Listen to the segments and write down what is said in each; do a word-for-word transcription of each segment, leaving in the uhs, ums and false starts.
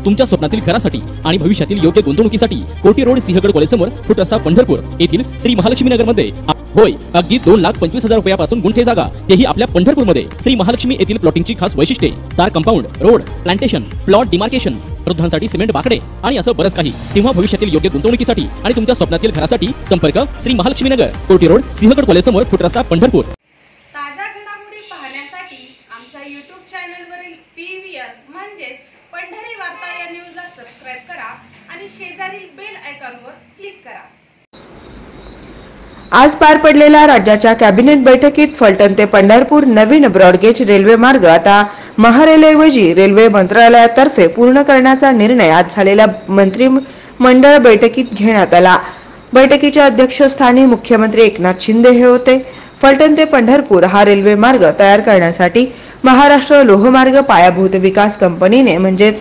तुमच्या स्वप्नातील घरासाठी आणि भविष्यातील योग्य गुंतवणुकीसाठी कोटी रोड सिंहगड कॉलेजसमोर फुट रस्ता पंढरपूर येथील श्री महालक्ष्मी नगर मध्ये होय अगदी दोन लाख पंचवीस हजार रुपयापासून गुंठे जागा तेही आपल्या पंढरपूरमध्ये श्री महालक्ष्मी येथील प्लॉटिंगची खास वैशिष्ट्ये तार compound road plantation plot demarcation वृद्धांसाठी सिमेंट बाकडे आणि असं बरंच काही। तेव्हा भविष्यातील योग्य गुंतवणुकीसाठी आणि तुमच्या स्वप्नातील घरासाठी संपर्क श्री महालक्ष्मी नगर कोटी रोड सिंहगड कॉलेजसमोर फुट रस्ता पंढरपूर। ताज्या घडामोडी पाहण्यासाठी आमच्या यूट्यूब चॅनलवरील पीव्हीआर म्हणजेच पंढरी वार्ता या न्यूजला सबस्क्राइब करा आणि शेजारील बेल आयकॉनवर क्लिक करा। आज पार पडलेल्या राज्याच्या कॅबिनेट बैठकीत फलटण ते पंढरपूर नवीन ब्रॉडगेज रेल्वे मार्ग आता महारेलऐवजी रेल्वे मंत्रालयातर्फे पूर्ण करण्याचा निर्णय आज झालेल्या मंत्रिमंडळ बैठकीत घेण्यात आला। बैठकीच्या अध्यक्षस्थानी मुख्यमंत्री एकनाथ शिंदे हे होते। फलटण ते पंढरपूर हा रेल्वे मार्ग तयार करण्यासाठी महाराष्ट्र लोहमार्ग पायाभूत विकास कंपनीने म्हणजेच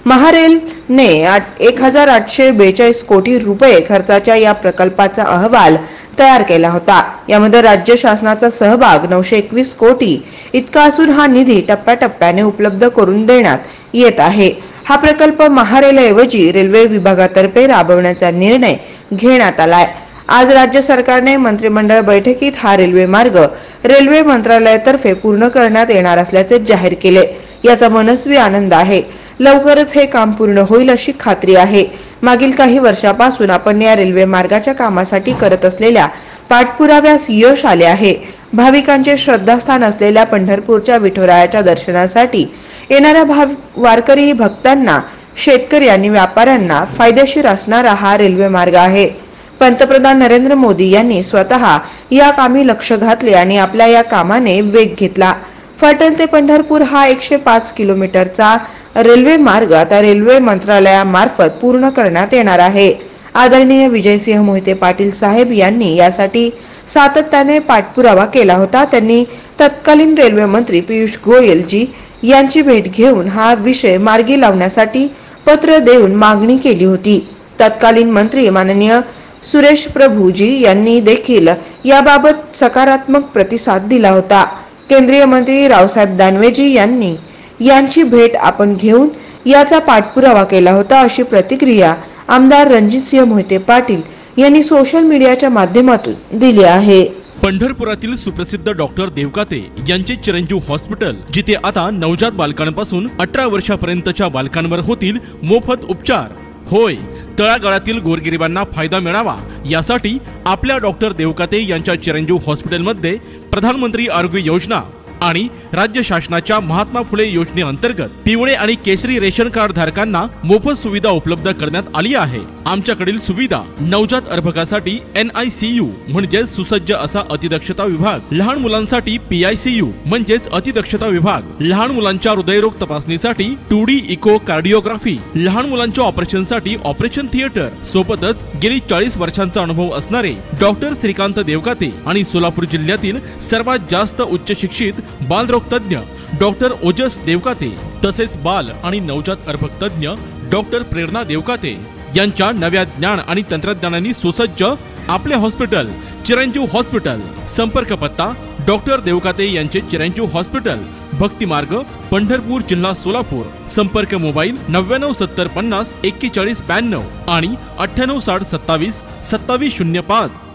महारेलने एक हजार आठशे बेचाळीस कोटी रुपये खर्चाच्या या प्रकल्पाचा अहवाल तयार केला होता। यामध्ये राज्य शासनाचा सहभाग नऊशे एकवीस कोटी इतका असून हा निधी टप्प्याटप्प्याने उपलब्ध करून देण्यात येत आहे। हा प्रकल्प महारेलऐवजी रेल्वे विभागातर्फे राबवण्याचा निर्णय घेण्यात आलाय। आज राज्य सरकारने मंत्रिमंडळ बैठकीत हा रेल्वे मार्ग रेल्वे मंत्रालयातर्फे पूर्ण करण्यात येणार असल्याचे जाहीर केले। याचा मनस्वी आनंद आहे। लवकरच हे काम पूर्ण होईल अशी खात्री आहे। मागील काही वर्षापासून आपण या रेल्वे मार्गाच्या कामासाठी करत असलेल्या पाठपुराव्यास यश आले आहे। भाविकांचे श्रद्धास्थान असलेल्या पंढरपूरच्या विठोरायाच्या दर्शनासाठी येणाऱ्या भाव वारकरी भक्तांना शेतकरी आणि व्यापाऱ्यांना फायदेशीर असणारा हा रेल्वे मार्ग आहे। पंतप्रधान नरेंद्र मोदी यांनी स्वतः या कामी लक्ष घातले आणि आपल्या या कामाने वेग घेतला। फलटण ते पंढरपूर हा एकशे पाच किलोमीटरचा रेल्वे मार्ग आता रेल्वे मंत्रालयामार्फत पूर्ण करण्यात येणार आहे। आदरणीय विजयसिंह मोहिते पाटील साहेब यांनी यासाठी सातत्याने पाठपुरावा केला होता। त्यांनी तत्कालीन रेल्वे मंत्री पियुष गोयल जी यांची भेट घेऊन हा विषय मार्गी लावण्यासाठी पत्र देऊन मागणी केली होती। तत्कालीन मंत्री माननीय सुरेश प्रभूजी यांनी देखील याबाबत सकारात्मक प्रतिसाद दिला होता। केंद्रीय मंत्री रावसाहेब दानवेजी यांनी यांची भेट आपण घेऊन याचा पाठपुरावा केला होता अशी प्रतिक्रिया आमदार रणजितसिंह मोहिते पाटील यांनी सोशल मीडियाच्या माध्यमातून दिली आहे। पंढरपुरातील सुप्रसिद्ध डॉक्टर देवकाते यांचे चिरंजीव हॉस्पिटल जिथे आता नवजात बालकांपासून अठरा वर्षापर्यंतच्या बालकांवर होतील मोफत उपचार। होय, तळागाळातील गोरगरिबांना फायदा मिळावा यासाठी आपल्या डॉक्टर देवकाते यांच्या चिरंजीव हॉस्पिटलमध्ये प्रधानमंत्री आरोग्य योजना आणि राज्य शासनाच्या महात्मा फुले योजनेअंतर्गत पिवळे आणि केसरी रेशन कार्ड धारकांना मोफत सुविधा उपलब्ध करण्यात आली आहे। आमच्याकडील सुविधा नवजात अर्भकासाठी एन आय सी यू म्हणजे सुसज्ज असा अतिदक्षता विभाग, लहान मुलांसाठी पी आय सी यू म्हणजेच अतिदक्षता विभाग, लहान मुलांच्या हृदयरोग तपासणीसाठी टू डी इको कार्डिओग्राफी, लहान मुलांच्या ऑपरेशनसाठी ऑपरेशन थिएटर, सोबतच गेली चाळीस वर्षांचा अनुभव असणारे डॉक्टर श्रीकांत देवकाते आणि सोलापूर जिल्ह्यातील सर्वात जास्त उच्च शिक्षित बालरोग तज्ञ डॉक्टर ओजस देवकाते तसेच बाल आणि नवजात अर्भक तज्ञ डॉक्टर प्रेरणा देवकाते यांच्या नव्या ज्ञान आणि तंत्रज्ञानाने सुसज्ज आपले हॉस्पिटल चिरंजीव हॉस्पिटल। संपर्क पत्ता डॉक्टर देवकाते यांचे चिरंजीव हॉस्पिटल, भक्ती मार्ग, पंढरपूर, जिल्हा सोलापूर। संपर्क मोबाईल नव्याण्णव सत्तर पन्नास एक्केचाळीस ब्याण्णव आणि अठ्ठ्याण्णव साठ सत्तावीस सत्तावीस शून्य पाच।